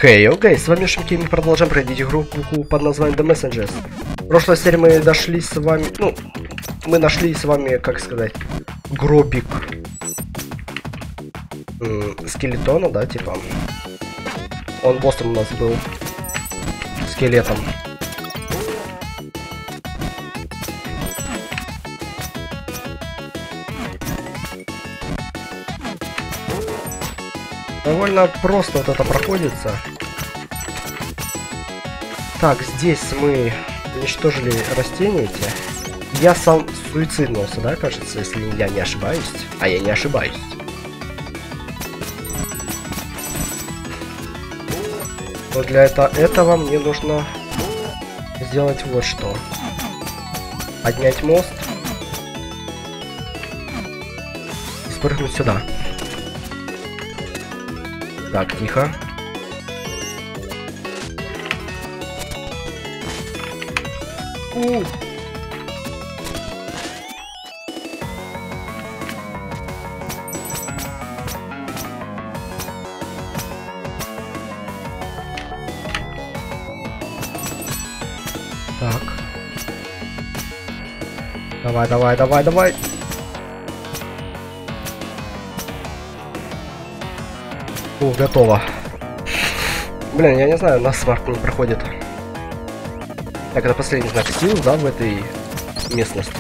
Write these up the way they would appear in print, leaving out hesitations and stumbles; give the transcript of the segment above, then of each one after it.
Окей, с вами Шумки, мы продолжаем проходить игру под названием The Messengers. В прошлой серии мы дошли с вами, мы нашли с вами, как сказать, гробик скелетона, да, типа. Он боссом у нас был, скелетом. Довольно просто вот это проходится. Так, здесь мы уничтожили растения эти. Я сам суициднулся, да, кажется, если я не ошибаюсь. А я не ошибаюсь. Но для этого мне нужно сделать вот что. Поднять мост. И спрыгнуть сюда. Так, тихо. Так. Давай. Готово. Блин, я не знаю, нас смарт не проходит. Так, это последний знак сил, да, в этой местности.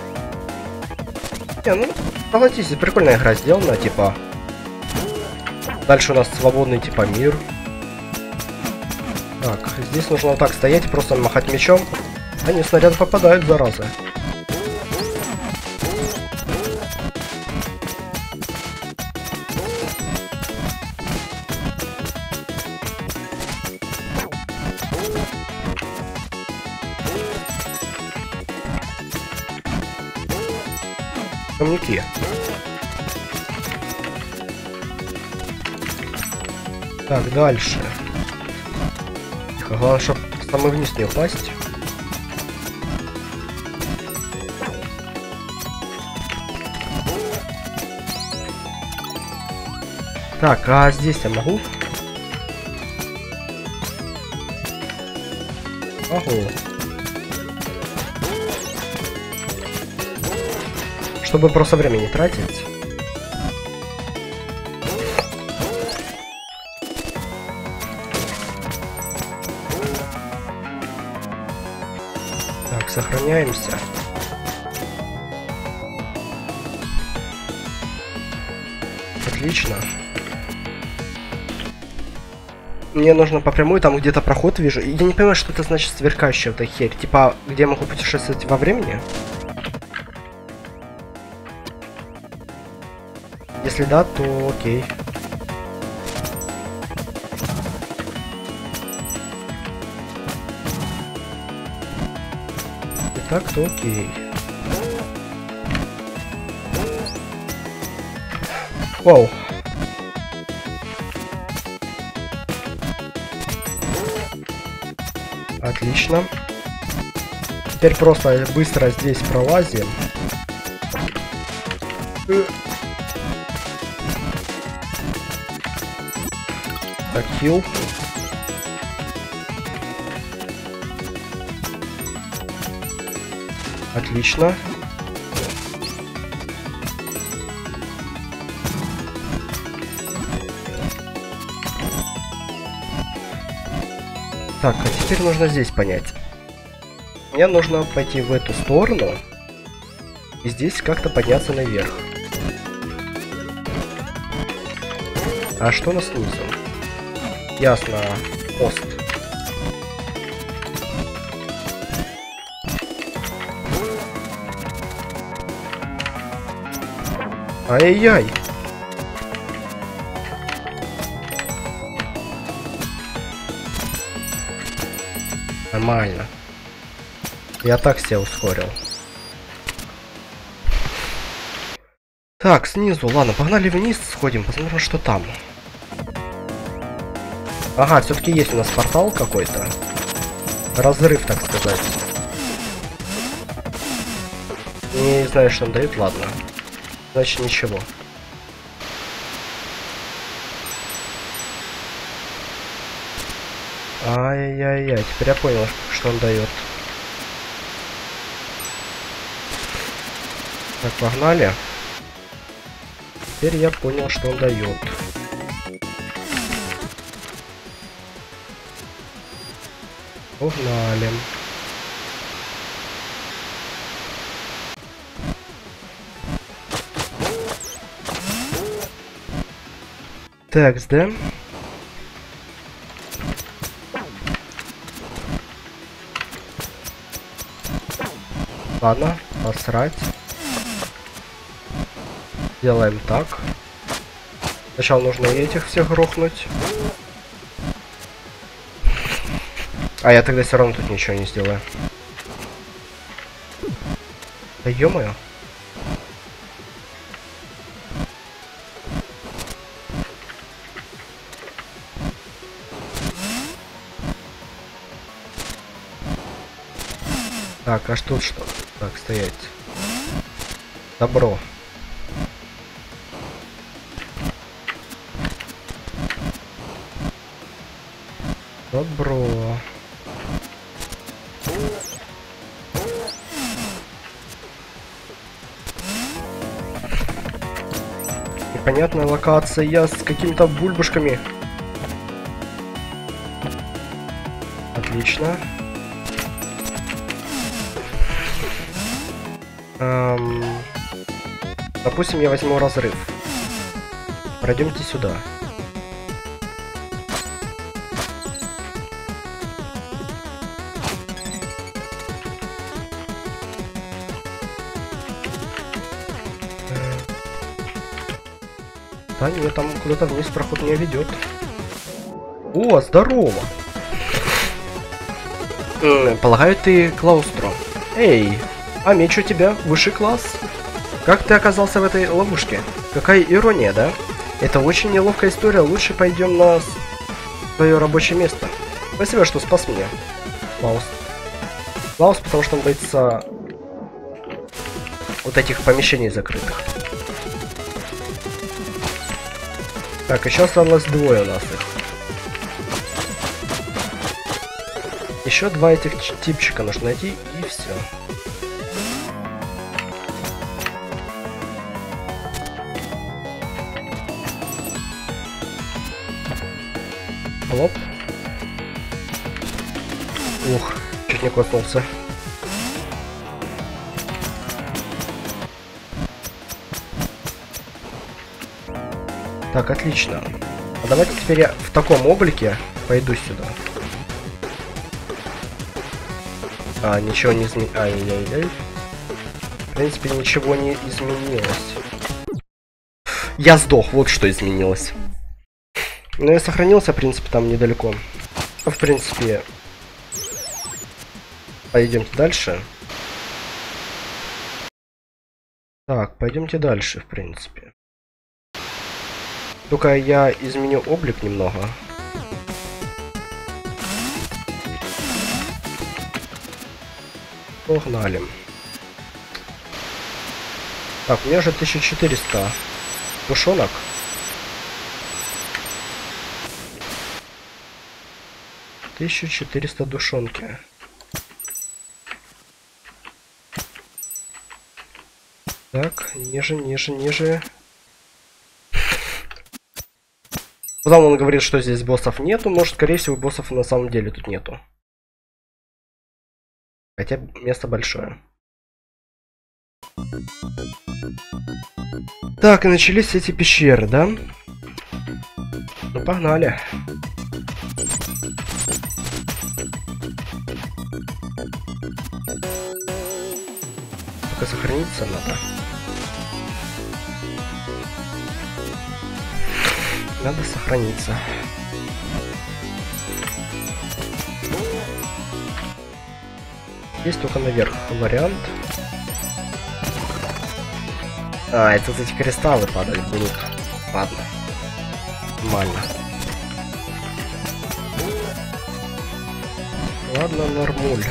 Не, ну, согласитесь, прикольная игра сделана, типа. Дальше у нас свободный, типа, мир. Так, здесь нужно вот так стоять и просто махать мечом. Они снаряды попадают, зараза. Камняки. Так, дальше. Тихо, главное, чтобы самый вниз не упасть. Так, а здесь я могу? Могу. Чтобы просто время не тратить. Так, сохраняемся. Отлично. Мне нужно по прямой, там где-то проход вижу. Я не понимаю, что это значит сверкающая эта херь. Типа, где я могу путешествовать во времени? Если да, то окей. Итак, то окей. Вау. Отлично. Теперь просто быстро здесь пролазим. Так, хил. Отлично. Так, а теперь нужно здесь понять. Мне нужно пойти в эту сторону и здесь как-то подняться наверх. А что у нас снизу? Ясно, мост. Ай-яй-яй. Нормально. Я так себя ускорил. Так, снизу. Ладно, погнали вниз, сходим, посмотрим, что там. Ага, все-таки есть у нас портал какой-то. Разрыв, так сказать. Не знаю, что он дает, ладно. Значит, ничего. Ай-яй-яй, теперь я понял, что он дает. Так, погнали. Теперь я понял, что он дает. Погнали. Так, да? Ладно, посрать. Делаем так. Сначала нужно этих всех грохнуть. А я тогда все равно тут ничего не сделаю. Да ё-моё. Так, а что? Так, стоять. Добро. Добро. Непонятная локация с какими-то бульбушками. Отлично. Допустим, я возьму разрыв. Пройдемте сюда. Да, нет, там куда-то вниз проход меня ведет. О, здорово! Полагаю, ты Клаустро. Эй, а меч у тебя высший класс. Как ты оказался в этой ловушке? Какая ирония, да? Это очень неловкая история. Лучше пойдем на свое рабочее место. Спасибо, что спас меня. Клаус. Клаус, потому что он боится вот этих помещений закрытых. Так, еще осталось двое у нас их. Еще два этих типчика нужно найти, и все. Лоп. Ух, чуть не коснулся. Так, отлично. А давайте теперь я в таком облике пойду сюда. А, ничего не изменилось. Ай-яй-яй. В принципе, ничего не изменилось. Я сдох, вот что изменилось. Но я сохранился, в принципе, там недалеко. В принципе, пойдемте дальше. Так, пойдемте дальше, в принципе. Только я изменю облик немного. Погнали. Так, у меня же 1400 душонок. — 1400 душонки. Так, ниже. Потом он говорит, что здесь боссов нету. Может, скорее всего, боссов на самом деле тут нету. Хотя место большое. Так, и начались эти пещеры, да? Ну, погнали. Только сохраниться надо. Надо сохраниться. Есть только наверх вариант. А, это вот эти кристаллы падают будут. Ладно. Нормально. Ладно, нормуль.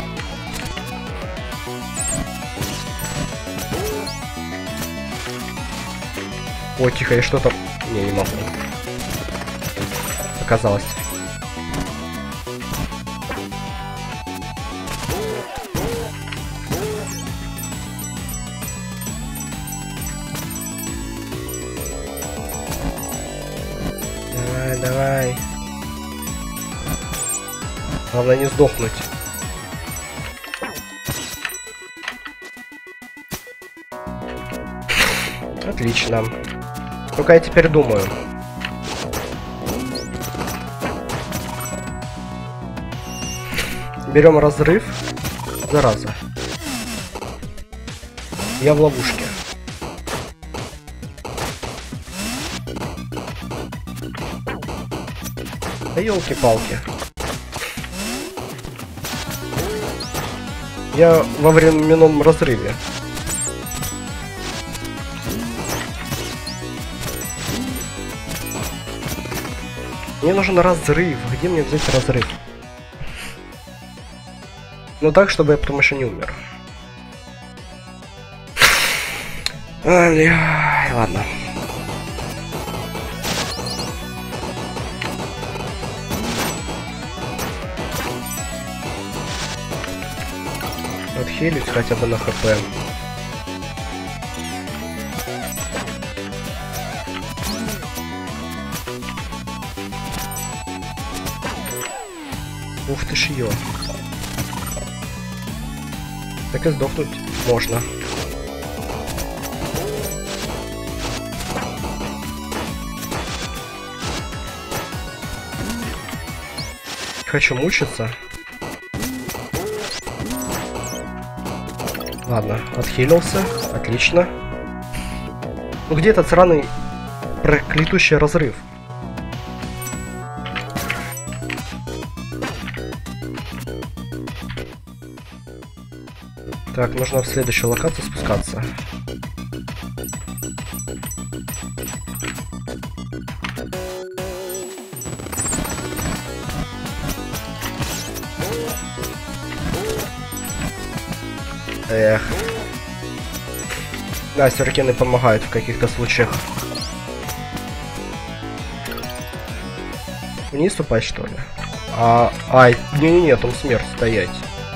О, тихо, я что-то... Не могу. Оказалось. Главное не сдохнуть. Отлично. Только я теперь думаю. Берем разрыв. Зараза. Я в ловушке. Да елки-палки. Я во временном разрыве. Мне нужен разрыв. Где мне взять разрыв? Ну так, чтобы я потом еще не умер. Ладно. Отхилить хотя бы на хп. Ух ты ж ее. Так и сдохнуть можно. Хочу мучиться. Ладно, отхилился. Отлично. Ну где этот сраный проклятущий разрыв? Так, нужно в следующую локацию спускаться. Эх. Да, сюрикены помогают в каких-то случаях. Вниз упасть, что ли? Ай, не-не-не, там смерть, стоять.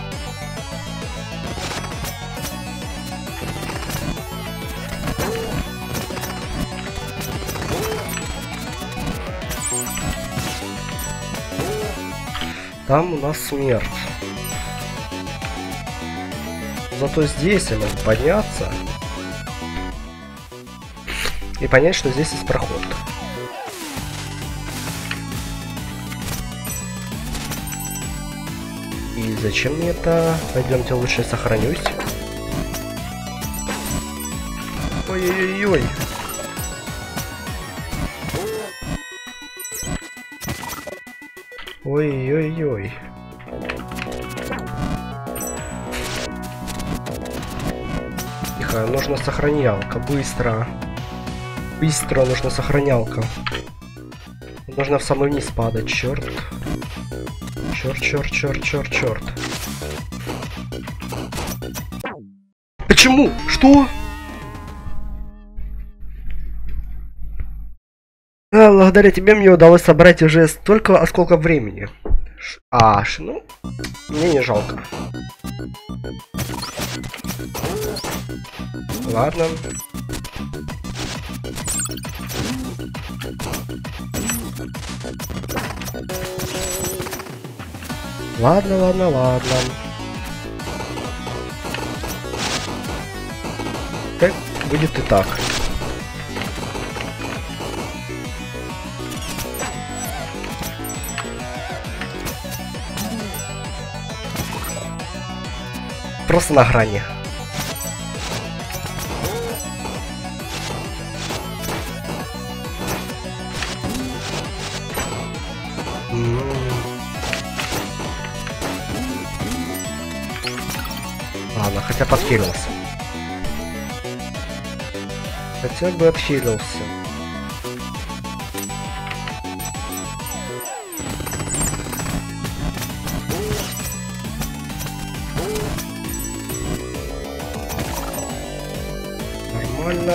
Там у нас смерть. Зато здесь я могу подняться и понять, что здесь есть проход. И зачем мне это? Пойдемте лучше сохранюсь. Ой-ой-ой. Ой-ой-ой. Тихо, нужна сохранялка, быстро. Быстро нужна сохранялка. Нужно в самый низ падать, черт. Черт. Почему? Что? Благодаря тебе мне удалось собрать уже столько осколков времени. Ну, мне не жалко. Ладно. Ладно. Так будет и так. Просто на грани. Ладно, хотя подхилился. Хотя бы отхилился. Нормально.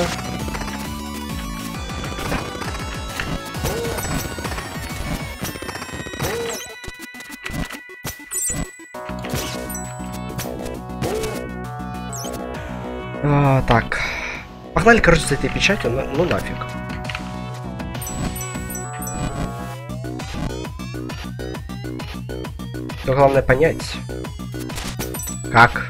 Так. Погнали, короче, с этой печатью, ну нафиг. Но главное понять, как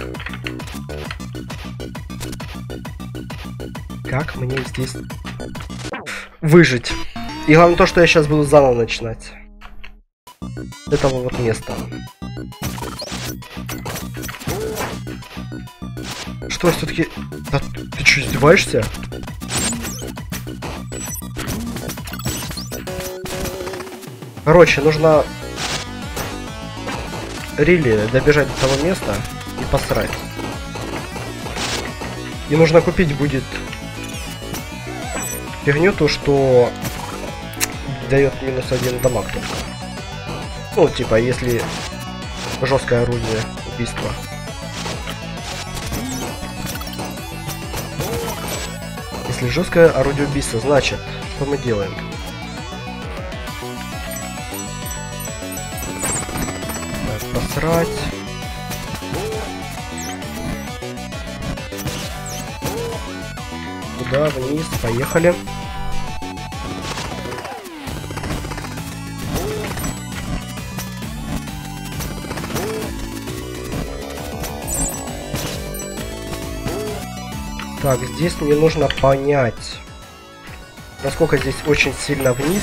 мне здесь выжить. И главное то, что я сейчас буду заново начинать. С этого вот места. Что, все-таки... Да, ты что, издеваешься? Короче, нужно... Рили добежать до того места и посрать. И нужно купить будет... фигню, то, что... дает -1 дамаг только. Ну, типа, если... жесткое орудие убийства. Если жесткое орудие убийства, значит, что мы делаем? Так, посрать. Туда, вниз, поехали. Так, здесь мне нужно понять, насколько здесь очень сильно вниз.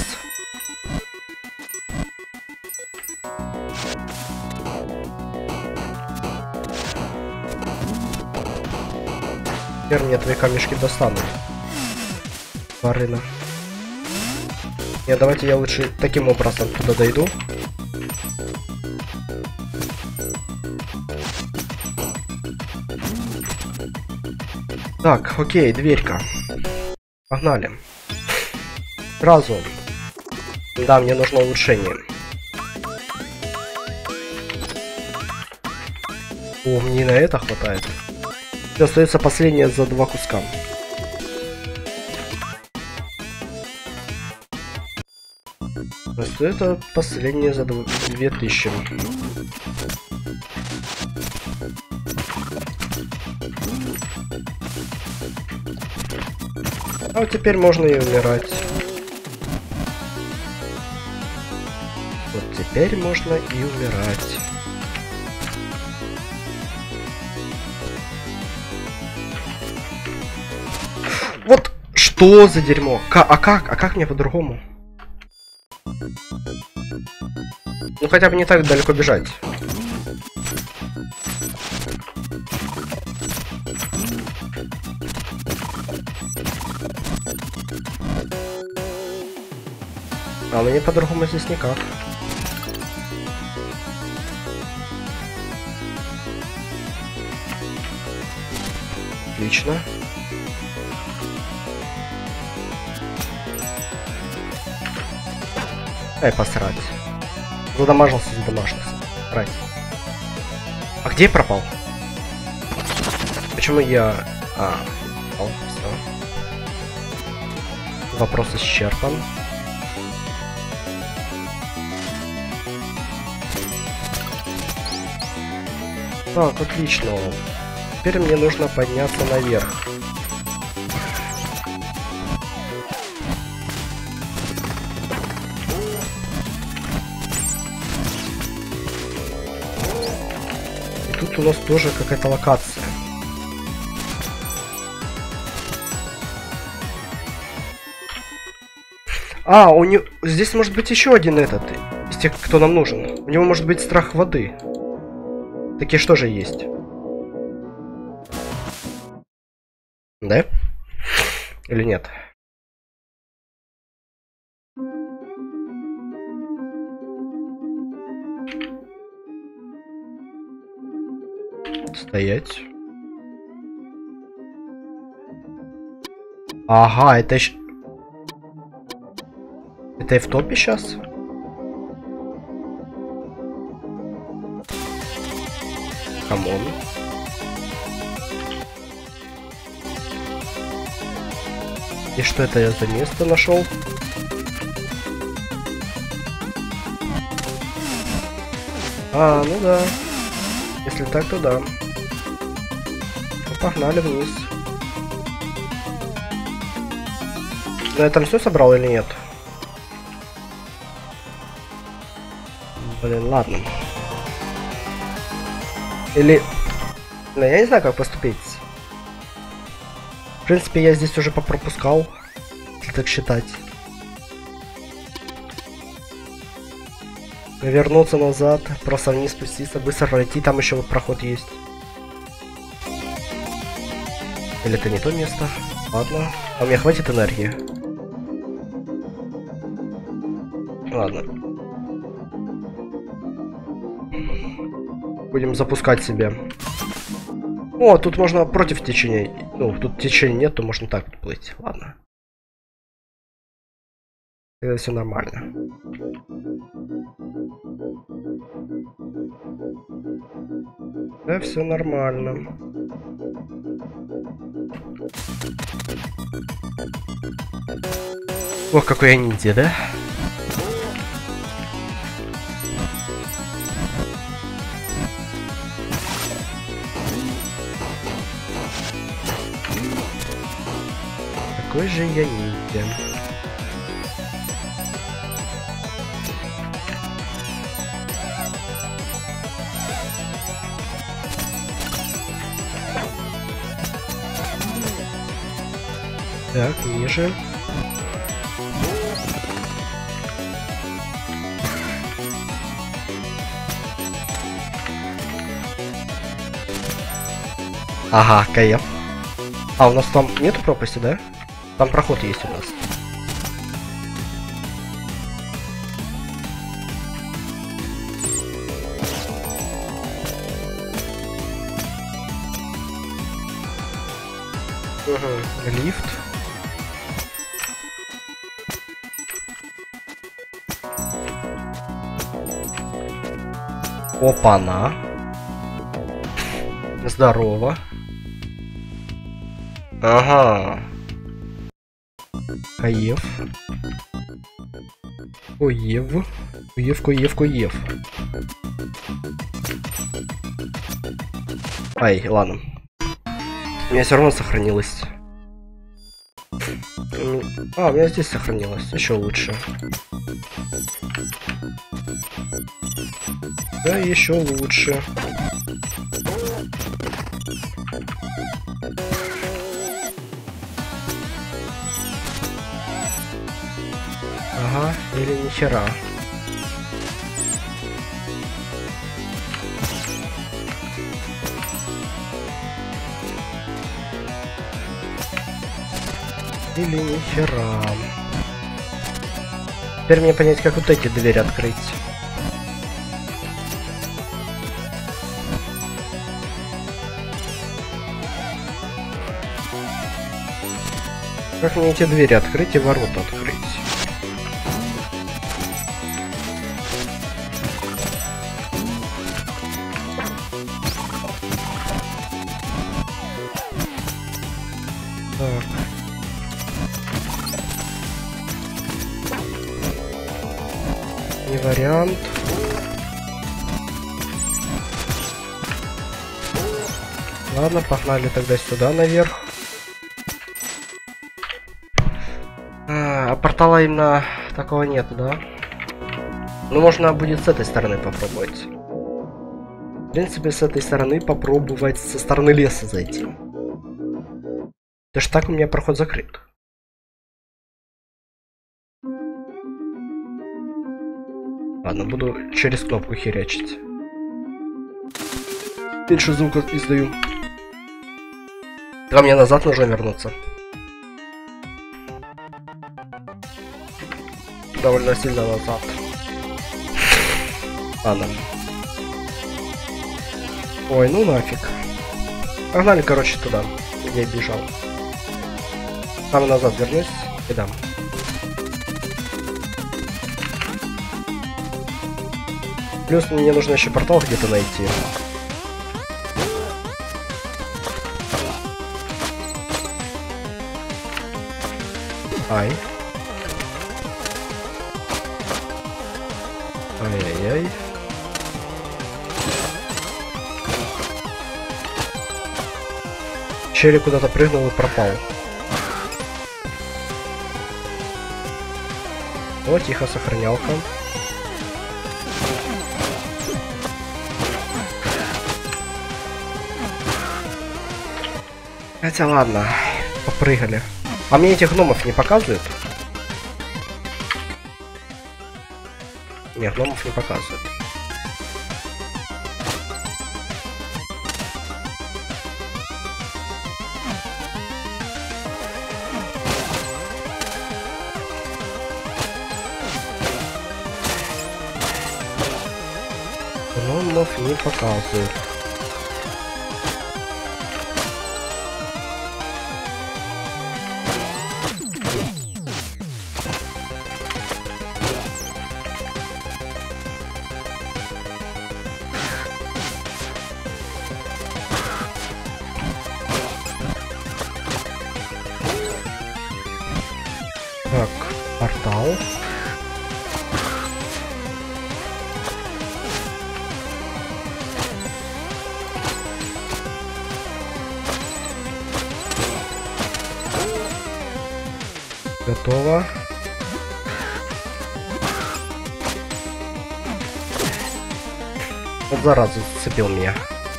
Теперь мне твои камешки достанут. Барына. Нет, давайте я лучше таким образом туда дойду. Так, окей, дверька. Погнали. Сразу. Да, мне нужно улучшение. О, мне и на это хватает. Остается последнее за 2 куска. Это последнее за 2000. А вот теперь можно и умирать. Вот теперь можно и умирать. Вот что за дерьмо? А как мне по-другому? Ну хотя бы не так далеко бежать. А мне по-другому здесь никак. Отлично. Ай, посрать. Задамажился. Срать. А где я пропал? Почему я... пропал. Все. Вопрос исчерпан. Так, отлично. Теперь мне нужно подняться наверх. И тут у нас тоже какая-то локация. А, у него... Здесь может быть еще один этот, из тех, кто нам нужен. У него может быть страх воды. Такие что же есть? Да? Или нет? Стоять. Ага, это еще... Это и в топе сейчас? Камон. И что это я за место нашел? А, ну да. Если так, то да. Ну, погнали вниз. Ну, я там все собрал или нет? Блин, ладно. Или... Ну, я не знаю, как поступить. В принципе, я здесь уже попропускал, если так считать. Вернуться назад, просто вниз спуститься, быстро пройти, там еще вот проход есть. Или это не то место? Ладно. А у меня хватит энергии? Ладно. Будем запускать себя. О, тут можно против течения. Ну, тут течения нет, то можно так вот плыть. Ладно. Это все нормально. Да, все нормально. Ох, какой я ниндзя, да? Какой же я ниндзя. Так, ниже. Ага, кайф. А, у нас там нету пропасти, да? Там проход есть у нас. Угу, лифт. Опа-на. Здорово. Ага. Каев. Коев. Коев. Ай, ладно. У меня все равно сохранилось. А, у меня здесь сохранилось. Еще лучше. Да, еще лучше. Ага, или нихера. Или нихера. Теперь мне понять, как вот эти двери открыть. Как мне эти двери открыть и ворота открыть? Так. Не вариант. Ладно, погнали тогда сюда наверх. А портала именно такого нет, да? Ну, можно будет с этой стороны попробовать. В принципе, с этой стороны попробовать со стороны леса зайти. Даже так у меня проход закрыт. Ладно, буду через кнопку херячить. Меньше звука издаю. А мне назад нужно вернуться. Довольно сильно назад. Ладно. Ой, ну нафиг. Погнали, короче, туда, где я бежал. Там назад вернусь и дам. Плюс мне нужно еще портал где-то найти. Ай. Ай-яй-яй. Черри куда-то прыгнул и пропал. Вот, тихо, сохранялка. Хотя ладно, попрыгали. А мне этих гномов не показывают? Нет, гномов не показывают. Гномов не показывают. Так, портал. Готово. Вот зараза зацепил меня.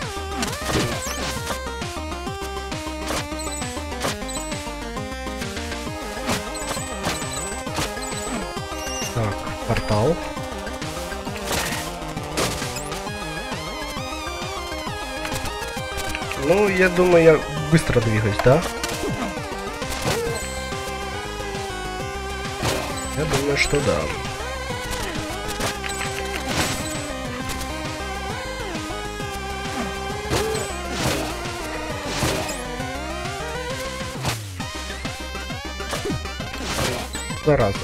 Так, портал. Ну, я думаю, я быстро двигаюсь, да? Я думаю, что да. Зараза.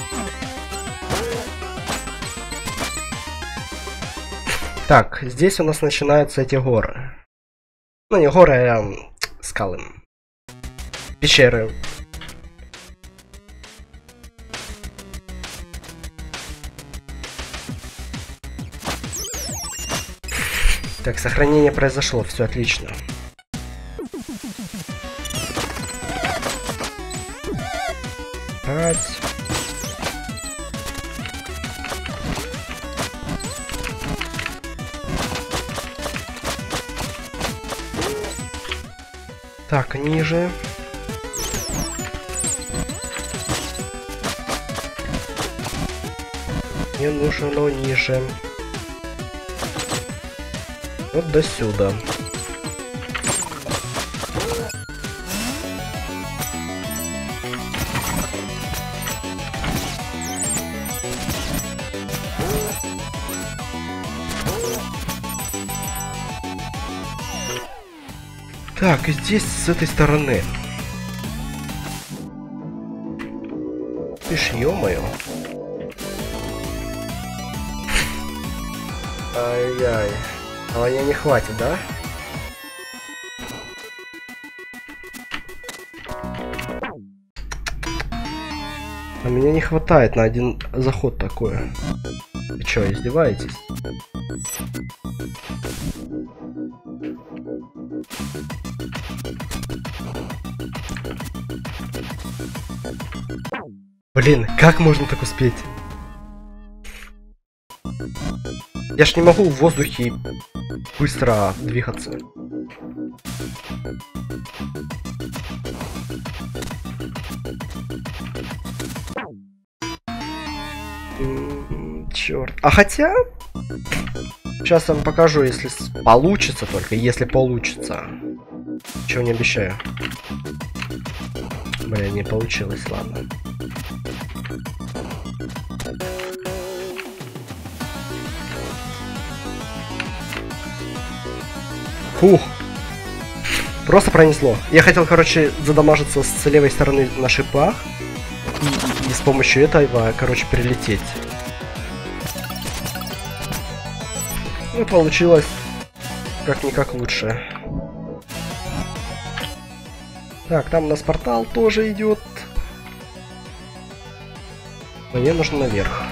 Так, здесь у нас начинаются эти горы. Ну, не горы, а скалы. Пещеры. Так, сохранение произошло, все отлично. Брать. Так, ниже. Мне нужно ниже. Вот до сюда. Так, и здесь с этой стороны. Ты ж, ё-моё. Ай-яй. А меня не хватит, да? А меня не хватает на один заход такое. Вы чё, издеваетесь? Блин, как можно так успеть? Я ж не могу в воздухе быстро двигаться. Черт. А хотя... Сейчас я вам покажу, если получится только. Если получится. Чего не обещаю. Бля, не получилось, ладно. Фух. Просто пронесло. Я хотел, короче, задамажиться с левой стороны на шипах. И с помощью этого, короче, прилететь. Ну, получилось как-никак лучше. Так, там у нас портал тоже идет. Мне нужно наверх.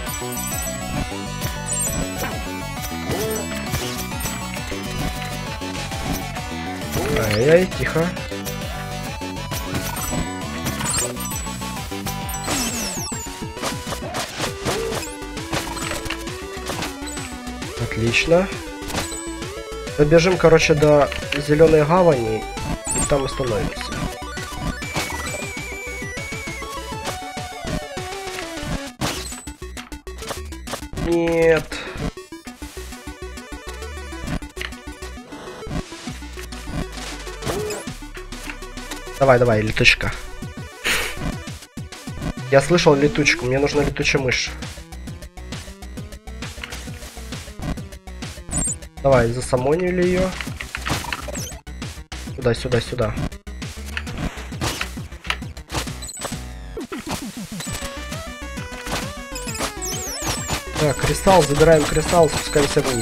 Ай-яй, тихо. Отлично. Добежим, короче, до зеленой гавани. И там остановимся. Нет. Давай, давай, летучка. Я слышал летучку, мне нужна летучая мышь. Давай, засамонили ее. Сюда, сюда, сюда. Так, кристалл, забираем кристалл, спускаемся вниз.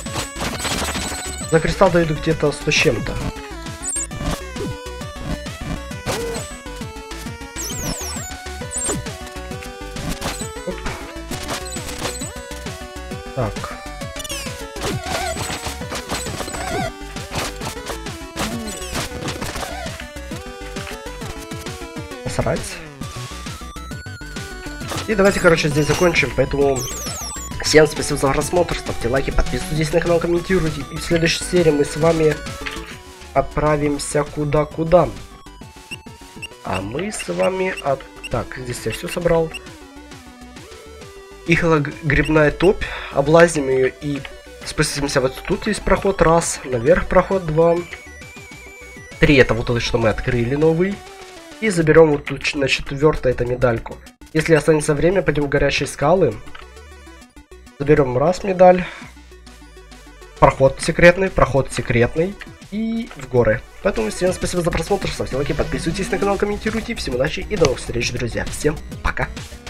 За кристалл дают где-то 100 с чем-то. Так. Посрать. И давайте, короче, здесь закончим, поэтому... Всем спасибо за просмотр, ставьте лайки, подписывайтесь на канал, комментируйте. И в следующей серии мы с вами отправимся куда-куда. А мы с вами... Так, здесь я все собрал. Ихло-грибная топь. Облазим ее и спустимся вот тут. Есть проход раз, наверх проход 2. 3 это вот то, что мы открыли новый. И заберем вот тут на 4-е это медальку. Если останется время, пойдем в горячие скалы. Заберем раз медаль. Проход секретный. И в горы. Поэтому всем спасибо за просмотр. Ставьте лайки, подписывайтесь на канал, комментируйте. Всем удачи и до новых встреч, друзья. Всем пока.